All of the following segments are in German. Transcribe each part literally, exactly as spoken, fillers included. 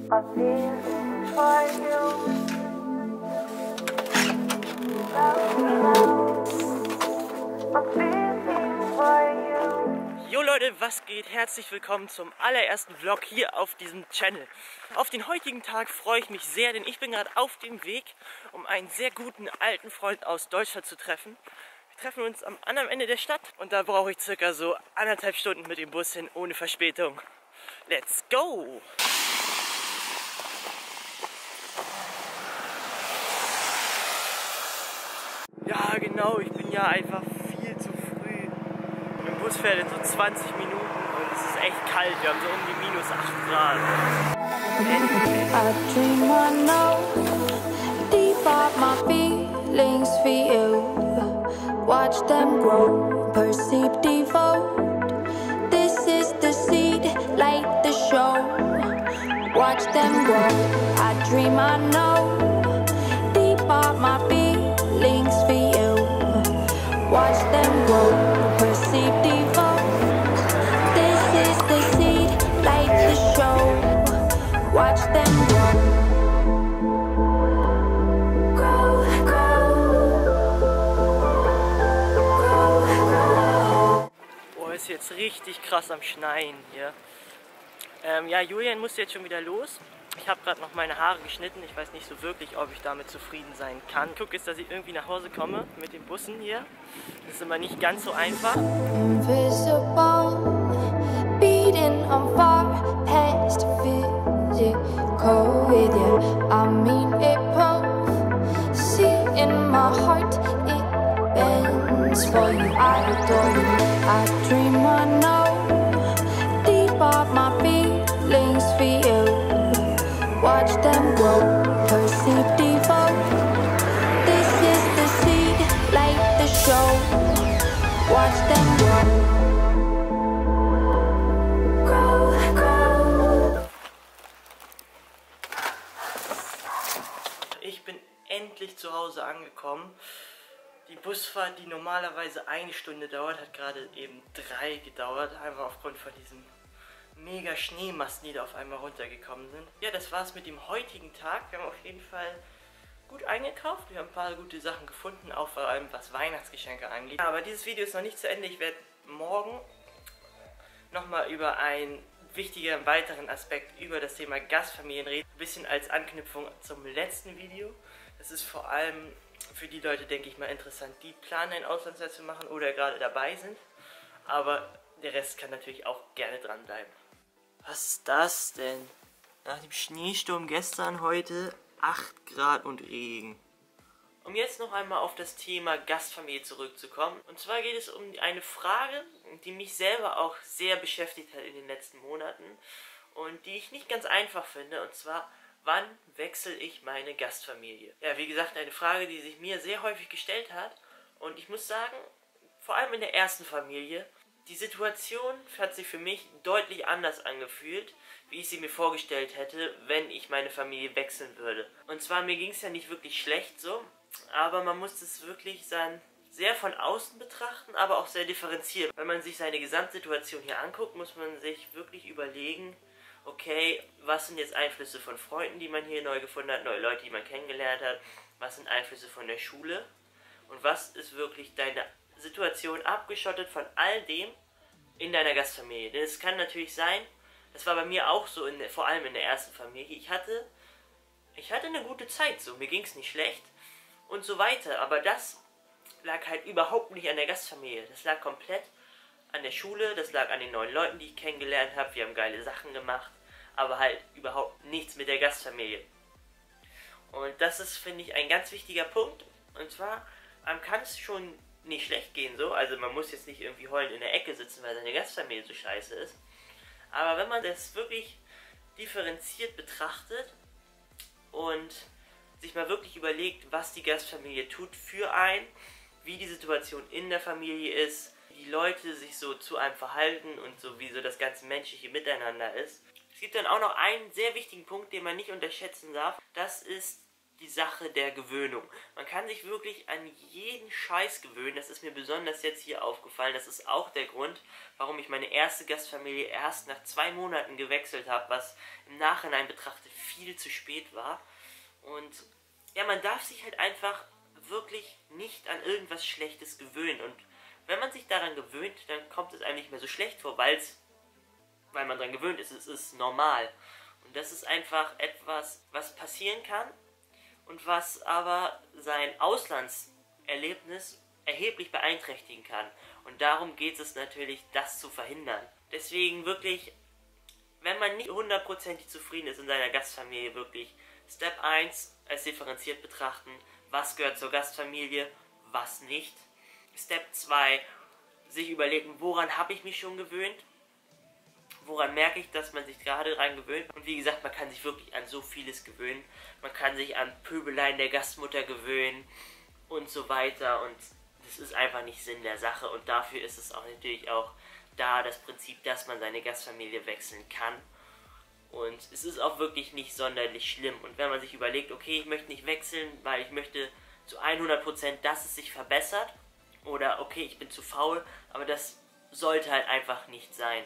I feel for you. Jo Leute, was geht? Herzlich willkommen zum allerersten Vlog hier auf diesem Channel. Auf den heutigen Tag freue ich mich sehr, denn ich bin gerade auf dem Weg, um einen sehr guten alten Freund aus Deutschland zu treffen. Wir treffen uns am anderen Ende der Stadt und da brauche ich circa so anderthalb Stunden mit dem Bus hin, ohne Verspätung. Let's go! Ja genau, ich bin ja einfach viel zu früh. Mein Bus fährt in so zwanzig Minuten und es ist echt kalt, wir haben so um die minus acht Grad. I dream I know deep up my feelings for you. Watch them grow, perceive, devote. This is the seed, light the show. Watch them grow. I dream I know deep up my feelings for you. Watch them grow, perceive, devote. This is the seed, light the show. Watch them grow. Ist jetzt richtig krass am Schneien hier. Ähm, ja, Julian musste jetzt schon wieder los. Ich habe gerade noch meine Haare geschnitten. Ich weiß nicht so wirklich, ob ich damit zufrieden sein kann. Ich gucke jetzt, dass ich irgendwie nach Hause komme mit den Bussen hier. Das ist immer nicht ganz so einfach. Invisible, beating on far past physical with you. I mean it both. See in my heart it bends for you. I adore you. I dream I know deep of my feelings for you. Watch them grow, perceive, devote. This is the seed, light the show. Watch them grow. Grow, grow. Ich bin endlich zu Hause angekommen. Die Busfahrt, die normalerweise eine Stunde dauert, hat gerade eben drei gedauert, einfach aufgrund von diesen mega Schneemassen, die da auf einmal runtergekommen sind. Ja, das war's mit dem heutigen Tag. Wir haben auf jeden Fall gut eingekauft. Wir haben ein paar gute Sachen gefunden, auch vor allem was Weihnachtsgeschenke angeht. Aber dieses Video ist noch nicht zu Ende. Ich werde morgen nochmal über einen wichtigen weiteren Aspekt über das Thema Gastfamilien reden. Ein bisschen als Anknüpfung zum letzten Video. Das ist vor allem für die Leute, denke ich mal, interessant, die planen, ein Auslandsjahr zu machen oder gerade dabei sind. Aber der Rest kann natürlich auch gerne dranbleiben. Was ist das denn? Nach dem Schneesturm gestern, heute acht Grad und Regen. Um jetzt noch einmal auf das Thema Gastfamilie zurückzukommen. Und zwar geht es um eine Frage, die mich selber auch sehr beschäftigt hat in den letzten Monaten. Und die ich nicht ganz einfach finde. Und zwar, wann wechsle ich meine Gastfamilie? Ja, wie gesagt, eine Frage, die sich mir sehr häufig gestellt hat. Und ich muss sagen, vor allem in der ersten Familie, die Situation hat sich für mich deutlich anders angefühlt, wie ich sie mir vorgestellt hätte, wenn ich meine Familie wechseln würde. Und zwar, mir ging es ja nicht wirklich schlecht so, aber man muss es wirklich dann sehr von außen betrachten, aber auch sehr differenziert. Wenn man sich seine Gesamtsituation hier anguckt, muss man sich wirklich überlegen, okay, was sind jetzt Einflüsse von Freunden, die man hier neu gefunden hat, neue Leute, die man kennengelernt hat, was sind Einflüsse von der Schule und was ist wirklich deine Situation abgeschottet von all dem in deiner Gastfamilie. Denn es kann natürlich sein, das war bei mir auch so, in der, vor allem in der ersten Familie, ich hatte, ich hatte eine gute Zeit, so, mir ging es nicht schlecht und so weiter, aber das lag halt überhaupt nicht an der Gastfamilie, das lag komplett an der Schule, das lag an den neuen Leuten, die ich kennengelernt habe, wir haben geile Sachen gemacht, aber halt überhaupt nichts mit der Gastfamilie. Und das ist, finde ich, ein ganz wichtiger Punkt, und zwar, einem kann es schon nicht schlecht gehen so, also man muss jetzt nicht irgendwie heulend in der Ecke sitzen, weil seine Gastfamilie so scheiße ist, aber wenn man das wirklich differenziert betrachtet und sich mal wirklich überlegt, was die Gastfamilie tut für einen, wie die Situation in der Familie ist, wie die Leute sich so zu einem verhalten und so wie so das ganze menschliche Miteinander ist. Es gibt dann auch noch einen sehr wichtigen Punkt, den man nicht unterschätzen darf, das ist die Sache der Gewöhnung. Man kann sich wirklich an jeden Scheiß gewöhnen. Das ist mir besonders jetzt hier aufgefallen. Das ist auch der Grund, warum ich meine erste Gastfamilie erst nach zwei Monaten gewechselt habe, was im Nachhinein betrachtet viel zu spät war. Und ja, man darf sich halt einfach wirklich nicht an irgendwas Schlechtes gewöhnen. Und wenn man sich daran gewöhnt, dann kommt es einem nicht mehr so schlecht vor, weil's, weil man daran gewöhnt ist. Es ist normal. Und das ist einfach etwas, was passieren kann und was aber sein Auslandserlebnis erheblich beeinträchtigen kann. Und darum geht es natürlich, das zu verhindern. Deswegen wirklich, wenn man nicht hundertprozentig zufrieden ist in seiner Gastfamilie, wirklich Step eins als differenziert betrachten, was gehört zur Gastfamilie, was nicht. Step zwei, sich überlegen, woran habe ich mich schon gewöhnt, woran merke ich, dass man sich gerade daran gewöhnt. Und wie gesagt, man kann sich wirklich an so vieles gewöhnen. Man kann sich an Pöbeleien der Gastmutter gewöhnen und so weiter. Und das ist einfach nicht Sinn der Sache. Und dafür ist es auch natürlich auch da das Prinzip, dass man seine Gastfamilie wechseln kann. Und es ist auch wirklich nicht sonderlich schlimm. Und wenn man sich überlegt, okay, ich möchte nicht wechseln, weil ich möchte zu hundert Prozent, dass es sich verbessert. Oder okay, ich bin zu faul, aber das sollte halt einfach nicht sein.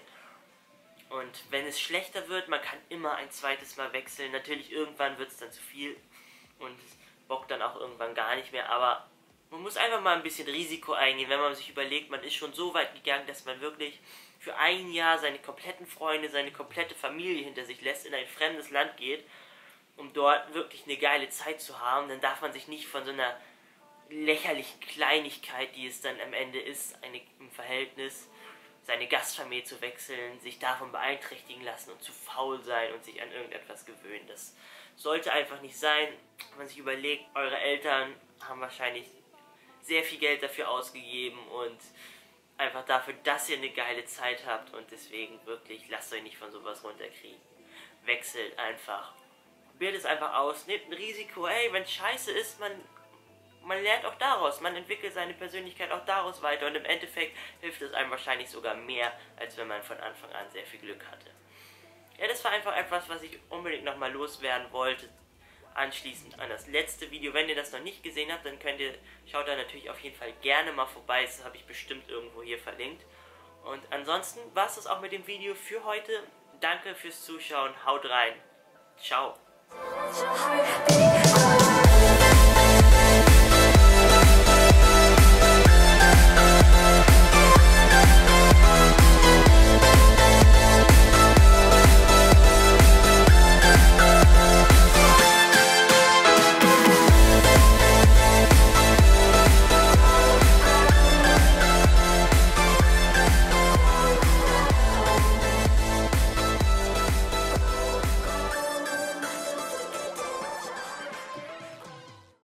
Und wenn es schlechter wird, man kann immer ein zweites Mal wechseln. Natürlich irgendwann wird es dann zu viel und bockt dann auch irgendwann gar nicht mehr. Aber man muss einfach mal ein bisschen Risiko eingehen, wenn man sich überlegt, man ist schon so weit gegangen, dass man wirklich für ein Jahr seine kompletten Freunde, seine komplette Familie hinter sich lässt, in ein fremdes Land geht, um dort wirklich eine geile Zeit zu haben. Dann darf man sich nicht von so einer lächerlichen Kleinigkeit, die es dann am Ende ist, eine, im Verhältnis, seine Gastfamilie zu wechseln, sich davon beeinträchtigen lassen und zu faul sein und sich an irgendetwas gewöhnen. Das sollte einfach nicht sein. Wenn man sich überlegt, eure Eltern haben wahrscheinlich sehr viel Geld dafür ausgegeben und einfach dafür, dass ihr eine geile Zeit habt, und deswegen wirklich, lasst euch nicht von sowas runterkriegen. Wechselt einfach. Probiert es einfach aus, nehmt ein Risiko. Ey, wenn es scheiße ist, man... Man lernt auch daraus, man entwickelt seine Persönlichkeit auch daraus weiter, und im Endeffekt hilft es einem wahrscheinlich sogar mehr, als wenn man von Anfang an sehr viel Glück hatte. Ja, das war einfach etwas, was ich unbedingt nochmal loswerden wollte, anschließend an das letzte Video. Wenn ihr das noch nicht gesehen habt, dann könnt ihr, schaut da natürlich auf jeden Fall gerne mal vorbei, das habe ich bestimmt irgendwo hier verlinkt. Und ansonsten war es das auch mit dem Video für heute. Danke fürs Zuschauen, haut rein, ciao.